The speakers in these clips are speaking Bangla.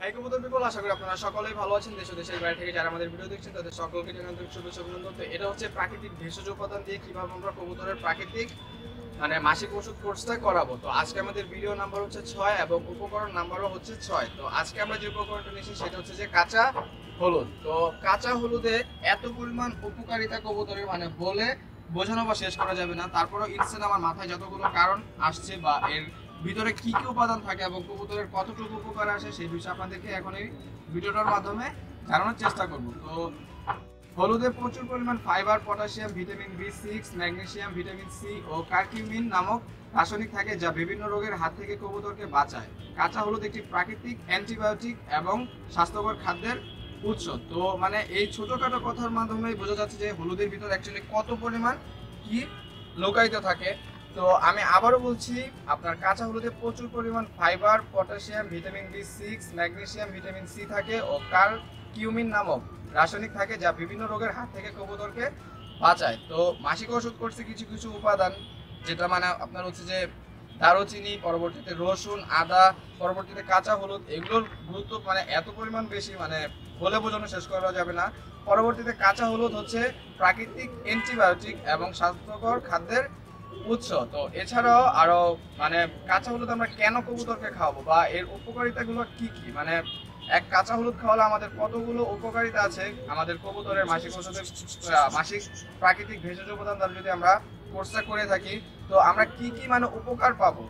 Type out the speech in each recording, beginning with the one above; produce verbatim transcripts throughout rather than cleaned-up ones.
হাই কবুতর পিপল, আশা করি আপনারা সকলেই ভালো আছেন। দেশ ও দেশের বাইরে থেকে যারা আমাদের ভিডিও দেখছেন তাদের সকলকে জানাতে শুভেচ্ছা অভিনন্দন। তো এটা হচ্ছে প্রাকৃতিক ভেষজ উপাদান দিয়ে কিভাবে আমরা কবুতরের প্রাকৃতিক মানে মাসিক ওষুধ কোর্সটা করাবো। তো আজকে আমাদের ভিডিও নাম্বার হচ্ছে ছয় এবং উপকরণ নাম্বারও হচ্ছে ছয়। তো আজকে আমরা যে উপকরণটা নিয়েছি সেটা হচ্ছে যে কাঁচা হলুদ। তো কাঁচা হলুদে এত পরিমাণ উপকারিতা কবুতরের মানে বলে বোঝানো বা শেষ করা যাবে না। তারপরেও ইনস্ট্যান্ট আমার মাথায় যতগুলো কারণ আসছে বা এর ভিতরে কি কি উপাদান থাকে এবং কবুতরের কতটুকু উপকার আসে সেই বিষয়ে আপনাদেরকে এখন এই ভিডিওটার মাধ্যমে জানানোর চেষ্টা করব। তো হলুদে প্রচুর পরিমাণ fibre, potassium, vitamin B six, magnesium, vitamin C ও কার্কিউমিন নামক রাসায়নিক থাকে যা বিভিন্ন রোগের হাত থেকে কবুতরকে বাঁচায়। কাঁচা হলুদ একটি প্রাকৃতিক অ্যান্টিবায়োটিক এবং স্বাস্থ্যকর খাদ্যের উৎস। তো মানে এই ছোটখাটো কথার মাধ্যমে বোঝা যাচ্ছে যে হলুদের ভিতর অ্যাকচুয়ালি কত পরিমাণ কি লুকায়িত থাকে। তো আমি আবারও বলছি, আপনার কাঁচা হলুদে প্রচুর পরিমাণ fibre, potassium, vitamin B six, magnesium, vitamin C থাকে ও কার্কিউমিন নামক রাসায়নিক থাকে যা বিভিন্ন রোগের হাত থেকে কবুতরকে বাঁচায়। তো মাসিক ওষুধ করছে কিছু কিছু উপাদান, যেটা মানে আপনার হচ্ছে যে দারুচিনি, পরবর্তীতে রসুন, আদা, পরবর্তীতে কাঁচা হলুদ, এগুলোর গুরুত্ব মানে এত পরিমাণ বেশি মানে বলে বোঝানো শেষ করা যাবে না। পরবর্তীতে কাঁচা হলুদ হচ্ছে প্রাকৃতিক অ্যান্টিবায়োটিক এবং স্বাস্থ্যকর খাদ্যের উৎস। তো এছাড়াও আরো মানে কাঁচা হলুদ আমরা কেন কবুতরকে খাওয়াবো বা এর উপকারিতাগুলো কি কি, মানে এক কাঁচা হলুদ খাওয়ালে আমাদের কতগুলো উপকারিতা আছে আমাদের কবুতরের মাসিক ওষুধের মাসিক প্রাকৃতিক ভেষজ উপাদান দ্বারা যদি আমরা কোর্সটা করে থাকি, তো আমরা কি কি মানে উপকার পাবো,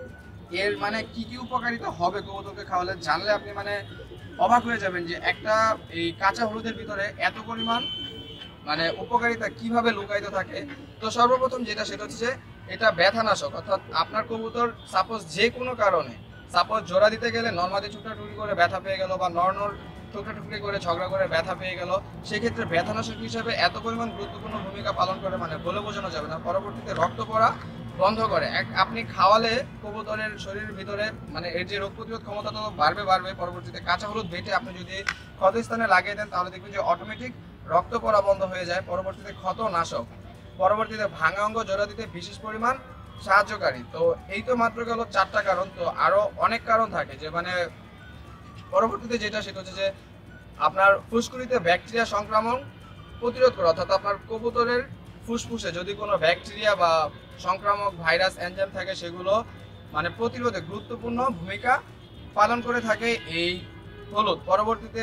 এর মানে কি কি উপকারিতা হবে কবুতরকে খাওয়ালে, জানলে আপনি মানে অবাক হয়ে যাবেন যে একটা এই কাঁচা হলুদের ভিতরে এত পরিমাণ মানে উপকারিতা কিভাবে লুকায়িত থাকে। তো সর্বপ্রথম যেটা সেটা হচ্ছে যে এটা ব্যথানাশক, অর্থাৎ আপনার কবুতর সাপোজ যে কোনো কারণে সাপোজ জোড়া দিতে গেলে নর্মালি টুকরাটুকরি করে ব্যথা পেয়ে গেল বা নর্নর টুকরাটুকরি করে ঝগড়া করে ব্যথা পেয়ে গেল, সেক্ষেত্রে ব্যথানাশক হিসেবে এত পরিমাণ গুরুত্বপূর্ণ ভূমিকা পালন করে মানে বলে বোঝানো যাবে না। পরবর্তীতে রক্ত পড়া বন্ধ করে। এক আপনি খাওয়ালে কবুতরের শরীরের ভিতরে মানে এর যে রোগ প্রতিরোধ ক্ষমতা তো বাড়বে বাড়বে পরবর্তীতে কাঁচা হলুদ বেটে আপনি যদি ক্ষতস্থানে লাগিয়ে দেন তাহলে দেখবেন যে অটোমেটিক রক্ত পড়া বন্ধ হয়ে যায়। পরবর্তীতে ক্ষত নাশক, পরবর্তীতে ভাঙা অঙ্গ জোড়া দিতে বিশেষ পরিমাণ সাহায্যকারী। তো এই তো মাত্র গেল চারটা কারণ, তো আরো অনেক কারণ থাকে যে মানে পরবর্তীতে যেটা সেটা হচ্ছে যে আপনার ফুসকুড়িতে ব্যাকটেরিয়া সংক্রমণ প্রতিরোধ করে, অর্থাৎ আপনার কবুতরের ফুসফুসে যদি কোনো ব্যাকটেরিয়া বা সংক্রামক ভাইরাস এনজাইম থাকে সেগুলো মানে প্রতিরোধে গুরুত্বপূর্ণ ভূমিকা পালন করে থাকে এই হলুদ। পরবর্তীতে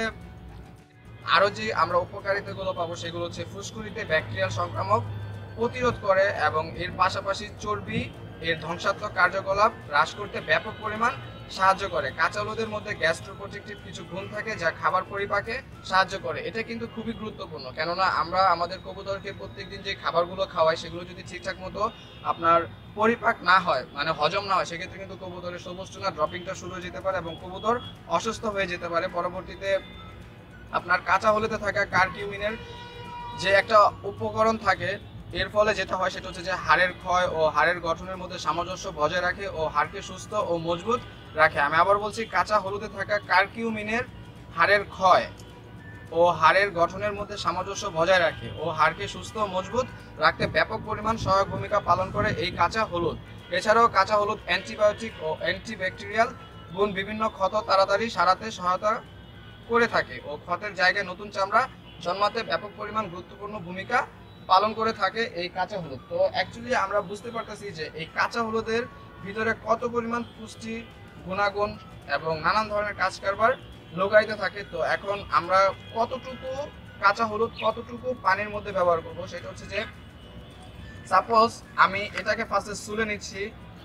আরো যে আমরা উপকারিতাগুলো পাবো সেগুলো হচ্ছে ফুসকুড়িতে ব্যাকটেরিয়াল সংক্রামক প্রতিরোধ করে এবং এর পাশাপাশি চর্বি এর ধ্বংসাত্মক কার্যকলাপ হ্রাস করতে ব্যাপক পরিমাণ সাহায্য করে। কাঁচা হলুদের মধ্যে গ্যাস্ট্রোপ্রোটেক্টিভ কিছু গুণ থাকে যা খাবার পরিপাকে সাহায্য করে। এটা কিন্তু খুবই গুরুত্বপূর্ণ, কেননা আমরা আমাদের কবুতরকে প্রত্যেকদিন যে খাবারগুলো খাওয়াই সেগুলো যদি ঠিকঠাক মতো আপনার পরিপাক না হয় মানে হজম না হয়, সেক্ষেত্রে কিন্তু কবুতরের সবুজটুনা ড্রপিংটা শুরু হয়ে যেতে পারে এবং কবুতর অসুস্থ হয়ে যেতে পারে। পরবর্তীতে আপনার কাঁচা হলুদে থাকা কার্কিউমিনের যে একটা উপকরণ থাকে, এর ফলে যেটা হয় সেটা হচ্ছে যে হাড়ের ক্ষয় ও হাড়ের গঠনের মধ্যে সামঞ্জস্য বজায় রাখে ও হাড়কে সুস্থ ও মজবুত রাখে। আমি আবার বলছি, কাঁচা হলুদে থাকা কার্কিউমিনের হাড়ের ক্ষয় ও হাড়ের গঠনের মধ্যে সামঞ্জস্য বজায় রাখে ও হাড়কে সুস্থ ও মজবুত রাখতে ব্যাপক পরিমাণ সহায়ক ভূমিকা পালন করে এই কাঁচা হলুদ। এছাড়াও কাঁচা হলুদ অ্যান্টিবায়োটিক ও অ্যান্টিব্যাকটেরিয়াল গুণ বিভিন্ন ক্ষত তাড়াতাড়ি সারাতে সহায়তা করে থাকে ও ক্ষতের জায়গায় নতুন চামড়া জন্মাতে ব্যাপক পরিমাণ গুরুত্বপূর্ণ ভূমিকা পালন করে থাকে এই কাঁচা হলুদ। তো অ্যাকচুয়ালি আমরা বুঝতে পারতেছি যে এই কাঁচা হলুদের ভিতরে কত পরিমাণ পুষ্টি গুণাগুণ এবং নানান ধরনের কাজ কারবার লুকায়িত থাকে। তো এখন আমরা কতটুকু কাঁচা হলুদ কতটুকু পানির মধ্যে ব্যবহার করব সেটা হচ্ছে যে সাপোজ আমি এটাকে ফার্স্টে সুলে নিচ্ছি,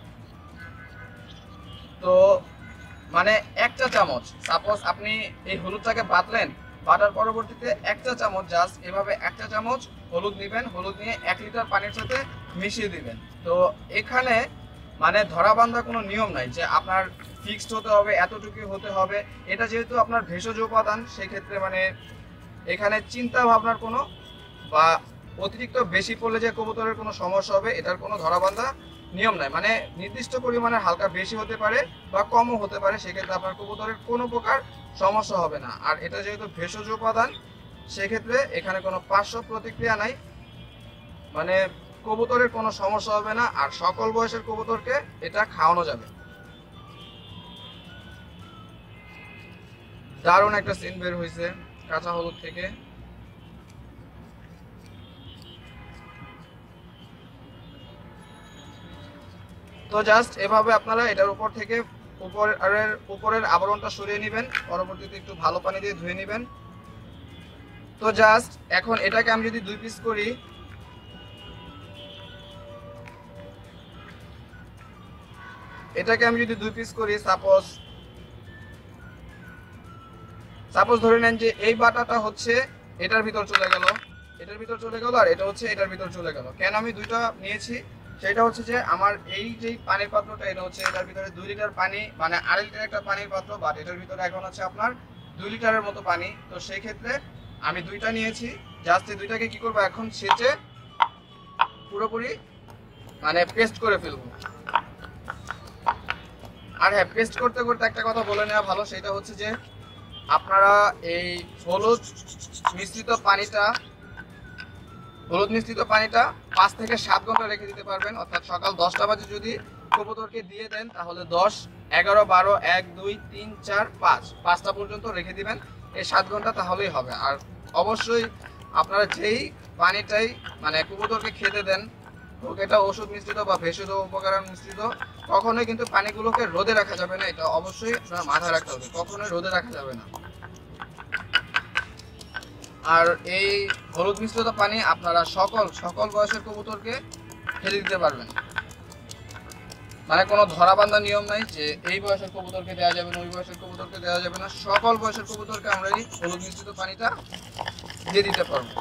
তো মানে একটা চামচ সাপোজ আপনি এই হলুদটাকে বাটলেন, বাটার পরবর্তীতে একটা চামচ জাস্ট এভাবে একটা চামচ হলুদ নেবেন, হলুদ নিয়ে এক লিটার পানির সাথে মিশিয়ে দিবেন। তো এখানে মানে ধরা বান্ধা কোনো নিয়ম নাই যে আপনার ফিক্সড হতে হবে এতটুকু হতে হবে। এটা যেহেতু আপনার ভেষজ উপাদান সেক্ষেত্রে মানে এখানে চিন্তা ভাবনার কোনো বা অতিরিক্ত বেশি পড়লে যে কবুতরের কোনো সমস্যা হবে এটার কোনো ধরাবান্ধা নিয়ম নাই। মানে নির্দিষ্ট পরিমাণে হালকা বেশি হতে পারে বা কমও হতে পারে, সেক্ষেত্রে আপনার কবুতরের কোনো প্রকার সমস্যা হবে না। আর এটা যেহেতু ভেষজ উপাদান সেক্ষেত্রে এখানে কোনো পার্শ্ব প্রতিক্রিয়া নাই, মানে কবুতরের কোনো সমস্যা হবে না আর সকল বয়সের কবুতরকে এটা খাওয়ানো যাবে। দারুণ একটা সিন বের হয়েছে কাঁচা হলুদ থেকে। তো জাস্ট এভাবে আপনারা এটার উপর থেকে উপরের উপরের আবরণটা সরিয়ে নেবেন, পরবর্তীতে একটু ভালো পানি দিয়ে ধুয়ে নেবেন। তো জাস্ট এখন এটাকে আমি যদি দুই পিস করি, এটাকে আমি যদি দুই পিস করি সাপোজ সাপোজ ধরে নেন যে এই বাটাটা হচ্ছে এটার ভিতর চলে গেল, এটার ভিতর চলে গেল, আর এটা হচ্ছে এটার ভিতর চলে গেল। কেন আমি দুইটা নিয়েছি সেটা হচ্ছে যে আমার এই যে পানির পাত্রটা এটা হচ্ছে এটার ভিতরে দুই লিটার পানি, মানে আড়াই লিটার একটা পানির পাত্র, বাট এটার ভিতরে এখন হচ্ছে আপনার দুই লিটারের মতো পানি। তো সেই ক্ষেত্রে আমি দুইটা নিয়েছি, জাস্ট এই দুইটাকে কি করবো এখন সেচে পুরোপুরি মানে পেস্ট করে ফেলবো। আর হ্যাঁ, পেস্ট করতে করতে একটা কথা বলে নেওয়া ভালো, সেটা হচ্ছে যে আপনারা এই হলুদ মিশ্রিত পানিটা হলুদ মিশ্রিত পানিটা পাঁচ থেকে সাত ঘন্টা রেখে দিতে পারবেন। অর্থাৎ সকাল দশটা বাজে যদি কবুতরকে দিয়ে দেন তাহলে দশ, এগারো, বারো, এক, দুই, তিন, চার, পাঁচ পাঁচটা পর্যন্ত রেখে দিবেন, এই সাত ঘন্টা তাহলেই হবে। আর অবশ্যই আপনারা যেই পানিটাই মানে কবুতরকে খেতে দেন, এটা ওষুধ মিশ্রিত বা ভেষজ উপকরণ মিশ্রিত, কখনোই কিন্তু পানিগুলোকে রোদে রাখা যাবে না। এটা অবশ্যই আপনার মাথায় রাখতে হবে, কখনোই রোদে রাখা যাবে না। আর এই হলুদ মিশ্রিত পানি আপনারা সকল সকল বয়সের কবুতরকে খেতে দিতে পারবেন, মানে কোনো ধরাবান্ধা নিয়ম নাই যে এই বয়সের কবুতরকে দেওয়া যাবে না, ওই বয়সের কবুতরকে দেওয়া যাবে না। সকল বয়সের কবুতরকে আমরা এই হলুদ মিশ্রিত পানিটা দিয়ে দিতে পারবো।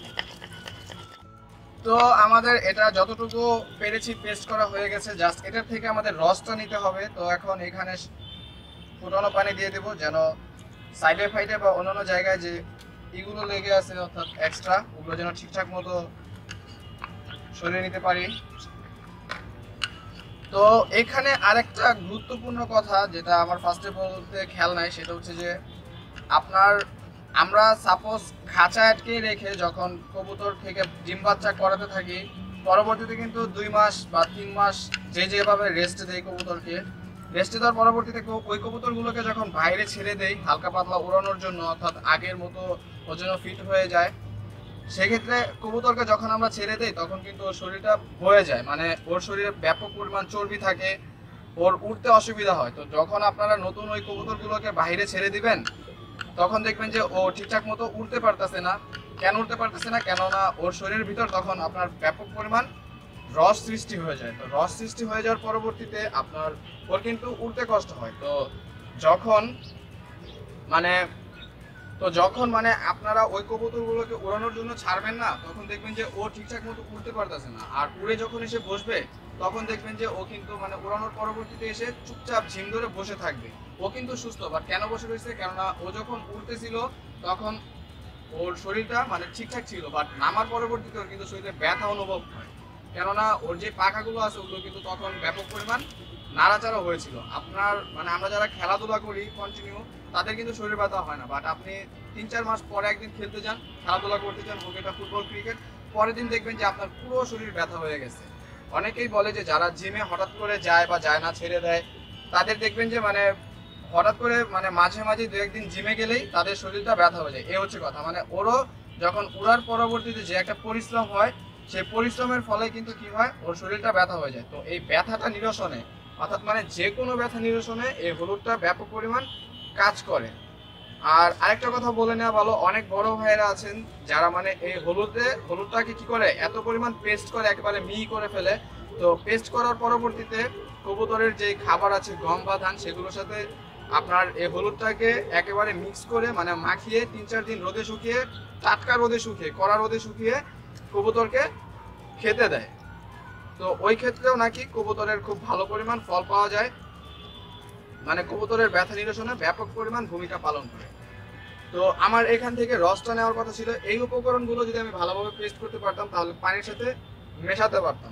তো আমাদের এটা যতটুকু পেরেছি পেস্ট করা হয়ে গেছে, জাস্ট এটার থেকে আমাদের রসটা নিতে হবে। তো এখন এখানে ফুটানো পানি দিয়ে দেবো, যেন সাইডে ফাইডে বা অন্যান্য জায়গায় যে এগুলো লেগে আছে অর্থাৎ এক্সট্রা, ওগুলো যেন ঠিকঠাক মতো সরিয়ে নিতে পারি। তো এখানে আরেকটা গুরুত্বপূর্ণ কথা যেটা আমার ফার্স্টে বলতে খেয়াল নাই, সেটা হচ্ছে যে আপনার আমরা সাপোজ খাঁচা আটকে রেখে যখন কবুতর থেকে ডিম বাচ্চা করাতে থাকি, পরবর্তীতে কিন্তু দুই মাস বা তিন মাস যে যেভাবে রেস্ট দেয় কবুতরকে, রেস্ট দেওয়ার পরবর্তীতে ওই কবুতরগুলোকে যখন বাইরে ছেড়ে দেয় হালকা পাতলা উড়ানোর জন্য, অর্থাৎ আগের মতো ওর জন্য ফিট হয়ে যায়, সেক্ষেত্রে কবুতরকে যখন আমরা ছেড়ে দেই তখন কিন্তু ওর শরীরটা বয়ে যায়, মানে ওর শরীরে ব্যাপক পরিমাণ চর্বি থাকে, ওর উঠতে অসুবিধা হয়। তো যখন আপনারা নতুন ওই কবুতরগুলোকে বাইরে ছেড়ে দিবেন তখন দেখবেন যে ও ঠিকঠাক মতো উঠতে পারতেছে না। কেন উঠতে পারতেছে না? কেননা ওর শরীরের ভিতর তখন আপনার ব্যাপক পরিমাণ রস সৃষ্টি হয়ে যায়। তো রস সৃষ্টি হয়ে যাওয়ার পরবর্তীতে আপনার ওর কিন্তু উঠতে কষ্ট হয়। তো যখন মানে তো যখন মানে আপনারা ওই কবুতরগুলোকে উড়ানোর জন্য ছাড়বেন না, তখন দেখবেন যে ও ঠিকঠাক মতো উড়তে পারতেছে না। আর উড়ে যখন এসে বসবে তখন দেখবেন যে ও কিন্তু মানে উড়ানোর পরবর্তীতে এসে চুপচাপ ঝিম ধরে বসে থাকবে। ও কিন্তু সুস্থ, বাট কেন বসে রয়েছে? কেননা ও যখন উড়তেছিল তখন ওর শরীরটা মানে ঠিকঠাক ছিল, বাট নামার পরবর্তীতে ওর কিন্তু শরীরে ব্যথা অনুভব হয়, কেননা ওর যে পাখাগুলো আছে ওগুলো কিন্তু তখন ব্যাপক পরিমাণ নাড়াচাড়া হয়েছিল। আপনার মানে আমরা যারা খেলাধুলা করি কন্টিনিউ, তাদের কিন্তু শরীর ব্যথা হয় না, বাট আপনি তিন চার মাস পরে একদিন খেলতে যান, খেলাধুলা করতে যান, হোক এটা ফুটবল ক্রিকেট, পরের দিন দেখবেন যে আপনার পুরো শরীর ব্যথা হয়ে গেছে। অনেকেই বলে যে যারা জিমে হঠাৎ করে যায় বা যায় না, ছেড়ে দেয়, তাদের দেখবেন যে মানে হঠাৎ করে মানে মাঝে মাঝে দু একদিন জিমে গেলেই তাদের শরীরটা ব্যথা হয়ে যায়। এ হচ্ছে কথা, মানে ওরও যখন উড়ার পরবর্তীতে যে একটা পরিশ্রম হয়, সেই পরিশ্রমের ফলে কিন্তু কি হয়, ওর শরীরটা ব্যথা হয়ে যায়। তো এই ব্যথাটা নিরসনে, অর্থাৎ মানে যে কোনো ব্যথা নিরসনে এই হলুদটা ব্যাপক পরিমাণ কাজ করে। আর আরেকটা কথা বলে নেওয়া ভালো, অনেক বড় ভাইয়েরা আছেন যারা মানে এই হলুদে হলুদটাকে কি করে এত পরিমাণ পেস্ট করে, একেবারে মিহি করে ফেলে। তো পেস্ট করার পরবর্তীতে কবুতরের যে খাবার আছে গম বা ধান, সেগুলোর সাথে আপনার এই হলুদটাকে একেবারে মিক্স করে মানে মাখিয়ে তিন চার দিন রোদে শুকিয়ে, টাটকা রোদে শুকিয়ে, কড়া রোদে শুকিয়ে কবুতরকে খেতে দেয়। তো ওই ক্ষেত্রেও নাকি কবুতরের খুব ভালো পরিমাণ ফল পাওয়া যায়, মানে কবুতরের ব্যথা নিরসনে ব্যাপক পরিমাণ ভূমিকা পালন করে। তো আমার এখান থেকে রসটা নেওয়ার কথা ছিল। এই উপকরণগুলো যদি আমি ভালোভাবে পেস্ট করতে পারতাম তাহলে পানির সাথে মেশাতে পারতাম।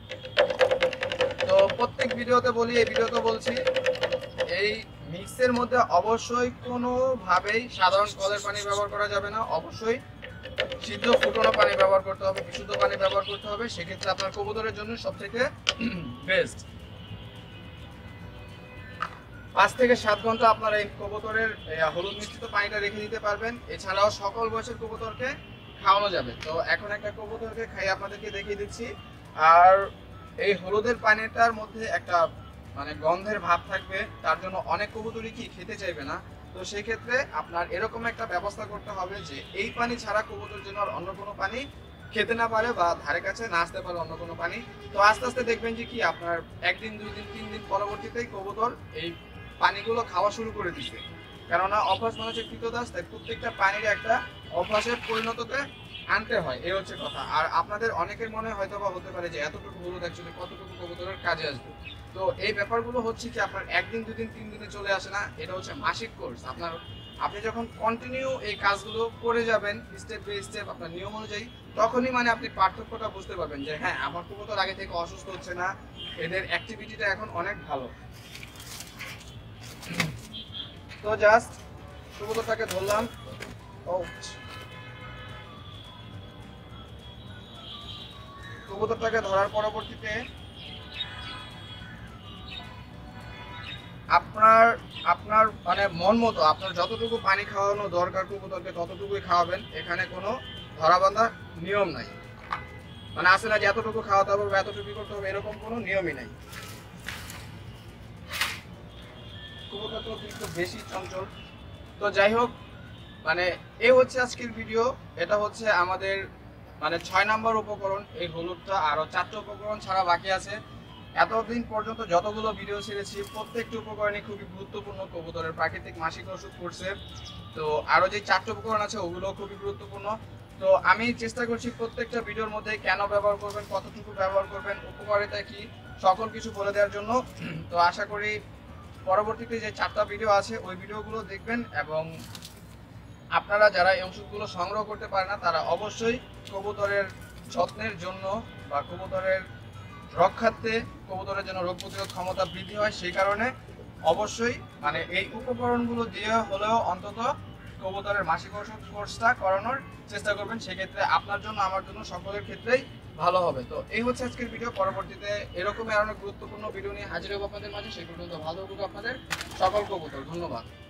তো প্রত্যেক ভিডিওতে বলি, এই ভিডিওতে বলছি, এই মিক্সের মধ্যে অবশ্যই কোনোভাবেই সাধারণ কলের পানি ব্যবহার করা যাবে না, অবশ্যই সিদ্ধ ফুটানো পানি ব্যবহার করতে হবে, বিশুদ্ধ পানি ব্যবহার করতে হবে। সেক্ষেত্রে আপনার কবুতরের জন্য সবথেকে বেস্ট। পাঁচ থেকে সাত ঘন্টা আপনারা এই কবুতরের হলুদ মিশ্রিত পানিটা রেখে দিতে পারবেন। এছাড়াও সকল বয়সের কবুতরকে খাওয়ানো যাবে। তো এখন একটা কবুতরকে খাইয়ে আপনাদেরকে দেখিয়ে দিচ্ছি। আর এই হলুদের পানিটার মধ্যে একটা মানে গন্ধের ভাব থাকবে, তার জন্য অনেক কবুতরই কি খেতে চাইবে না। তো সেই ক্ষেত্রে আপনার এরকম একটা ব্যবস্থা করতে হবে যে এই পানি ছাড়া কবুতর যেন আর অন্য কোনো পানি খেতে না পারে বা ধারে কাছে না আসতে পারে অন্য কোনো পানি। তো আস্তে আস্তে দেখবেন যে কি আপনার একদিন দুই দিন তিন দিন পরবর্তীতেই কবুতর এই পানিগুলো খাওয়া শুরু করে দিচ্ছে। কেননা অভ্যাস মানুষের কৃতদাস, তাই প্রত্যেকটা পানির একটা অভ্যাসের পরিণততে আনতে হয়, এই হচ্ছে কথা। আর আপনাদের অনেকের মনে হয়তো বা হতে পারে যে এতটুকু হলুদ অ্যাকচুয়ালি কতটুকু কবুতরের কাজে আসবে। তো এই ব্যাপারগুলো হচ্ছে কি আপনার একদিন দুদিন তিন দিনে চলে আসে না, এটা হচ্ছে মাসিক কোর্স। আপনার আপনি যখন কন্টিনিউ এই কাজগুলো করে যাবেন স্টেপ বাই স্টেপ আপনার নিয়ম অনুযায়ী, তখনই মানে আপনি পার্থক্যটা বুঝতে পারবেন যে হ্যাঁ আমার কবুতর আগে থেকে অসুস্থ হচ্ছে না, এদের অ্যাক্টিভিটিটা এখন অনেক ভালো। তো জাস্ট কবুতরটাকে ধরলাম, ও কবুতরটাকে ধরার পরবর্তীতে আপনার আপনার মানে মন মতো আপনার যতটুকু পানি খাওয়ানো দরকার কবুতরকে ততটুকুই খাওয়াবেন। এখানে কোনো ধরা বাঁধা নিয়ম নাই, মানে আসে না যে এতটুকু খাওয়াতে হবে বা এতটুকু করতে হবে, এরকম কোনো নিয়মই নাই। কবুতর তো একটু বেশি চঞ্চল। তো যাই হোক, মানে এই হচ্ছে আজকের ভিডিও। এটা হচ্ছে আমাদের মানে ছয় নাম্বার উপকরণ এই হলুদটা, আরো চারটা উপকরণ ছাড়া বাকি আছে। এতদিন পর্যন্ত যতগুলো ভিডিও ছেড়েছি প্রত্যেকটি উপকরণই খুবই গুরুত্বপূর্ণ কবুতরের প্রাকৃতিক মাসিক ওষুধ করছে। তো আরো যে চারটা উপকরণ আছে ওগুলো খুবই গুরুত্বপূর্ণ। তো আমি চেষ্টা করছি প্রত্যেকটা ভিডিওর মধ্যে কেন ব্যবহার করবেন, কতটুকু ব্যবহার করবেন, উপকারিতা কি, সকল কিছু বলে দেওয়ার জন্য। তো আশা করি পরবর্তীতে যে চারটা ভিডিও আছে ওই ভিডিওগুলো দেখবেন, এবং আপনারা যারা এই ওষুধগুলো সংগ্রহ করতে পারে না তারা অবশ্যই কবুতরের যত্নের জন্য বা কবুতরের রক্ষার্থে, কবুতরের জন্য রোগ প্রতিরোধ ক্ষমতা বৃদ্ধি হয় সেই কারণে অবশ্যই মানে এই উপকরণগুলো দিয়ে হলেও অন্তত কবুতরের মাসিক ওষুধ কোর্সটা করানোর চেষ্টা করবেন। সেক্ষেত্রে আপনার জন্য আমার জন্য সকলের ক্ষেত্রেই ভালো হবে। তো এই হচ্ছে আজকের ভিডিও। পরবর্তীতে এরকমই আরো অনেক গুরুত্বপূর্ণ ভিডিও নিয়ে হাজির হবো আপনাদের মাঝে। সেই পর্যন্ত ভালো থাকুক আপনাদের সকল কবুতর। ধন্যবাদ।